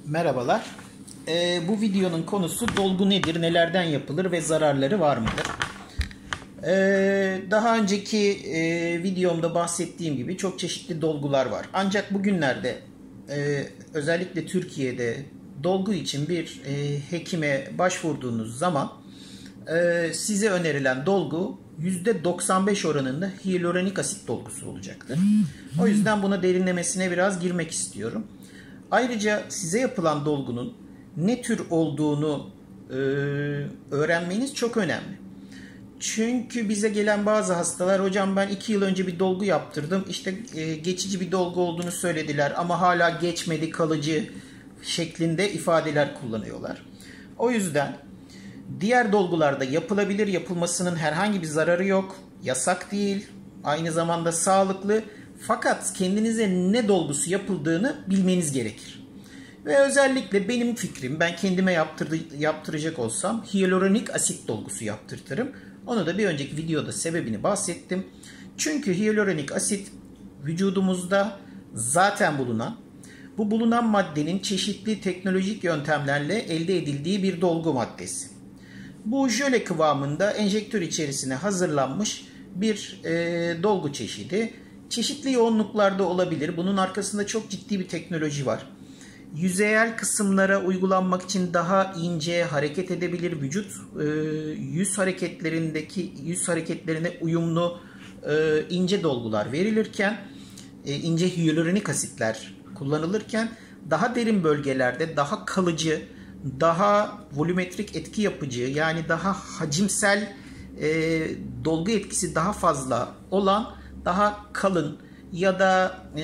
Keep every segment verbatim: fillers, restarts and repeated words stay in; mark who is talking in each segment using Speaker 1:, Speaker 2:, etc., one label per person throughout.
Speaker 1: Merhabalar. Ee, bu videonun konusu dolgu nedir, nelerden yapılır ve zararları var mıdır? Ee, daha önceki e, videomda bahsettiğim gibi çok çeşitli dolgular var. Ancak bugünlerde e, özellikle Türkiye'de dolgu için bir e, hekime başvurduğunuz zaman e, size önerilen dolgu yüzde doksan beş oranında hyaluronik asit dolgusu olacaktır. O yüzden buna derinlemesine biraz girmek istiyorum. Ayrıca size yapılan dolgunun ne tür olduğunu e, öğrenmeniz çok önemli. Çünkü bize gelen bazı hastalar, hocam ben iki yıl önce bir dolgu yaptırdım, işte e, geçici bir dolgu olduğunu söylediler ama hala geçmedi, kalıcı şeklinde ifadeler kullanıyorlar. O yüzden diğer dolgularda yapılabilir, yapılmasının herhangi bir zararı yok, yasak değil, aynı zamanda sağlıklı. Fakat kendinize ne dolgusu yapıldığını bilmeniz gerekir. Ve özellikle benim fikrim, ben kendime yaptırdı, yaptıracak olsam hyaluronik asit dolgusu yaptırtırım. Onu da bir önceki videoda sebebini bahsettim. Çünkü hyaluronik asit vücudumuzda zaten bulunan, bu bulunan maddenin çeşitli teknolojik yöntemlerle elde edildiği bir dolgu maddesi. Bu jöle kıvamında enjektör içerisine hazırlanmış bir e, dolgu çeşidi. Çeşitli yoğunluklarda olabilir. Bunun arkasında çok ciddi bir teknoloji var. Yüzeyel kısımlara uygulanmak için daha ince hareket edebilir. Vücut e, yüz hareketlerindeki yüz hareketlerine uyumlu e, ince dolgular verilirken, e, ince hyaluronik asitler kullanılırken daha derin bölgelerde daha kalıcı, daha volümetrik etki yapıcı, yani daha hacimsel e, dolgu etkisi daha fazla olan daha kalın ya da e,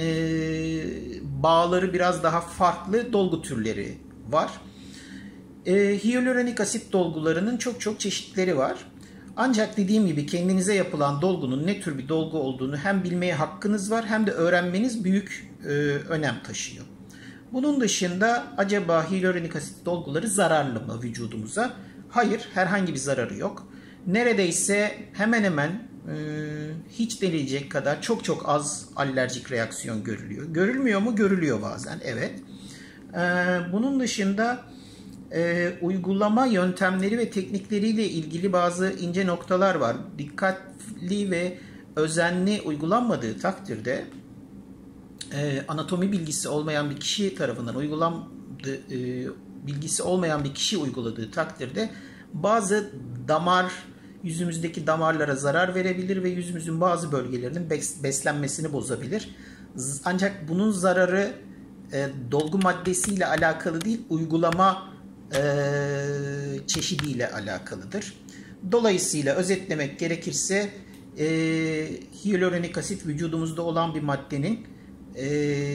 Speaker 1: bağları biraz daha farklı dolgu türleri var. E, hyaluronik asit dolgularının çok çok çeşitleri var. Ancak dediğim gibi kendinize yapılan dolgunun ne tür bir dolgu olduğunu hem bilmeye hakkınız var hem de öğrenmeniz büyük e, önem taşıyor. Bunun dışında acaba hyaluronik asit dolguları zararlı mı vücudumuza? Hayır, herhangi bir zararı yok. Neredeyse hemen hemen e, hiç denilecek kadar çok çok az alerjik reaksiyon görülüyor. Görülmüyor mu? Görülüyor bazen, evet. E, bunun dışında e, uygulama yöntemleri ve teknikleriyle ilgili bazı ince noktalar var. Dikkatli ve özenli uygulanmadığı takdirde e, anatomi bilgisi olmayan bir kişi tarafından uygulandığı, e, bilgisi olmayan bir kişi uyguladığı takdirde bazı damar, yüzümüzdeki damarlara zarar verebilir ve yüzümüzün bazı bölgelerinin beslenmesini bozabilir. Ancak bunun zararı e, dolgu maddesiyle alakalı değil, uygulama e, çeşidiyle alakalıdır. Dolayısıyla özetlemek gerekirse e, hyaluronik asit vücudumuzda olan bir maddenin e,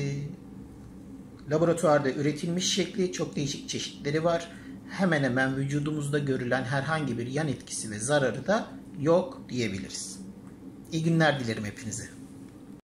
Speaker 1: laboratuvarda üretilmiş şekli, çok değişik çeşitleri var. Hemen hemen vücudumuzda görülen herhangi bir yan etkisi ve zararı da yok diyebiliriz. İyi günler dilerim hepinize.